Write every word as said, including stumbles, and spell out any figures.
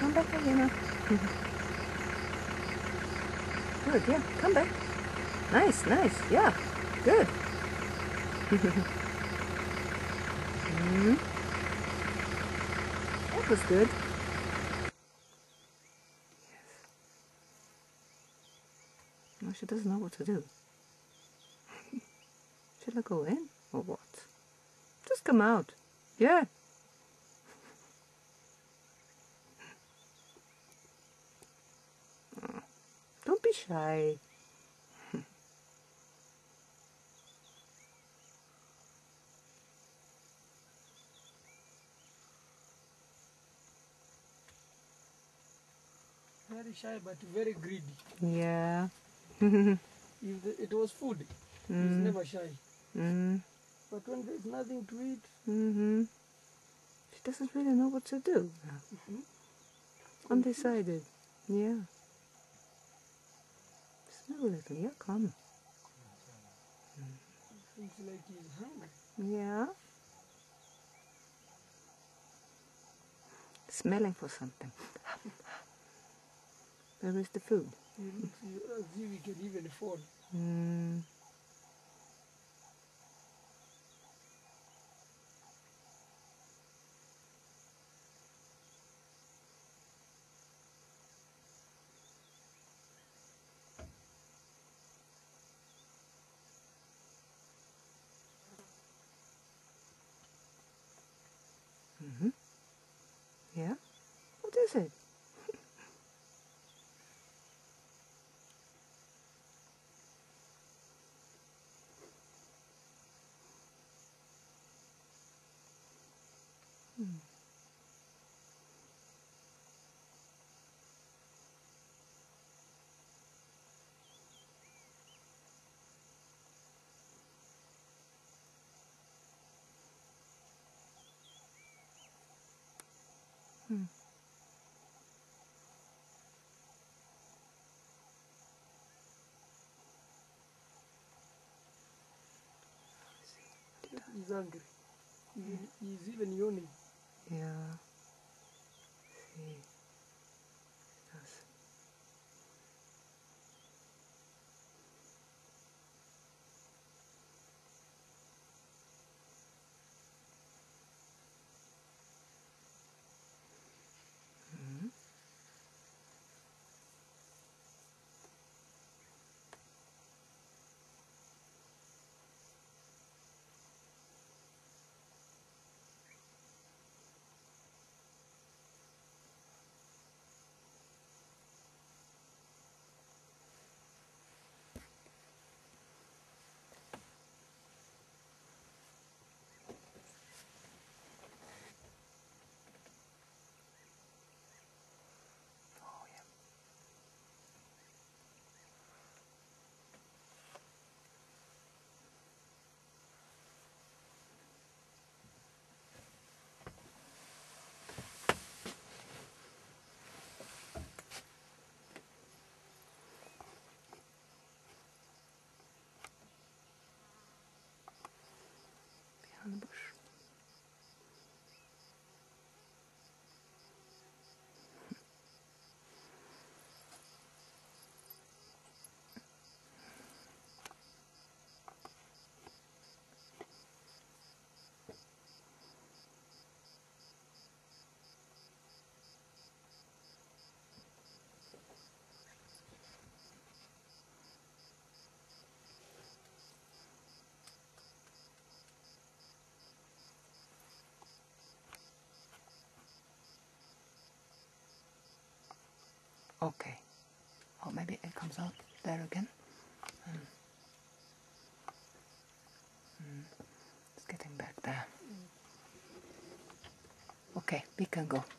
Come back, Hyena. Good, yeah, come back. Nice, nice, yeah, good. mm. That was good. Yes. No, she doesn't know what to do. Should I go in or what? Just come out. Yeah. Oh, don't be shy. Very shy but very greedy. Yeah. If the, it was food, mm. he's never shy. Mm. But when there's nothing to eat, Mm-hmm. She doesn't really know what to do. mm-hmm. Undecided. Yeah. Smell a little. Yeah, come. Seems like he's hungry. Yeah. Smelling for something. Where is the food? He looks as if he can even fall. Mm. Mm-hmm. Yeah? What is it? Hmm. Hmm. He's hungry. He, he's even yawning. Yeah. See. Yes. Mm-hmm. Oh, yeah. Behind the bush. Okay. Oh, maybe it comes out there again. Mm. Mm. It's getting back there. Okay, we can go.